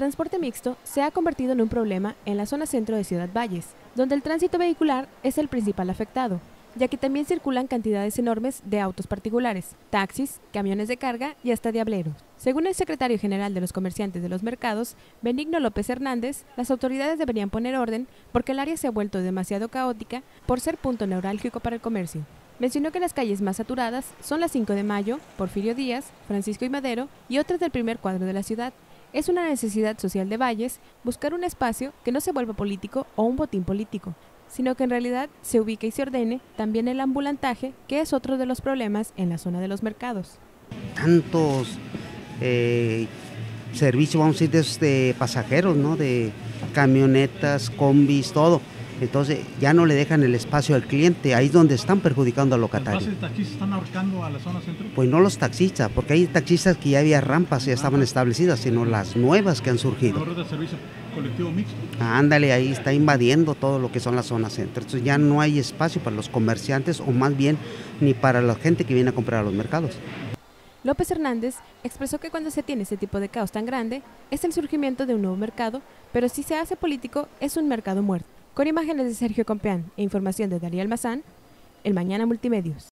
transporte mixto se ha convertido en un problema en la zona centro de Ciudad Valles, donde el tránsito vehicular es el principal afectado, ya que también circulan cantidades enormes de autos particulares, taxis, camiones de carga y hasta diableros. Según el secretario general de los comerciantes de los mercados, Benigno López Hernández, las autoridades deberían poner orden porque el área se ha vuelto demasiado caótica por ser punto neurálgico para el comercio. Mencionó que las calles más saturadas son la 5 de Mayo, Porfirio Díaz, Francisco y Madero y otras del primer cuadro de la ciudad. Es una necesidad social de Valles buscar un espacio que no se vuelva político o un botín político, sino que en realidad se ubique y se ordene también el ambulantaje, que es otro de los problemas en la zona de los mercados. Tantos servicios, vamos a decir, de pasajeros, ¿no? De camionetas, combis, todo. Entonces ya no le dejan el espacio al cliente, ahí es donde están perjudicando al locatario. ¿Las bases de taxistas están ahorcando a la zona centro? Pues no los taxistas, porque hay taxistas que ya había rampas, ya estaban establecidas, sino las nuevas que han surgido. ¿La red de servicio colectivo mixto? Ándale, ahí está invadiendo todo lo que son las zonas centro. Entonces ya no hay espacio para los comerciantes o más bien ni para la gente que viene a comprar a los mercados. López Hernández expresó que cuando se tiene ese tipo de caos tan grande es el surgimiento de un nuevo mercado, pero si se hace político es un mercado muerto. Con imágenes de Sergio Compeán e información de Darío Almazán, El Mañana Multimedios.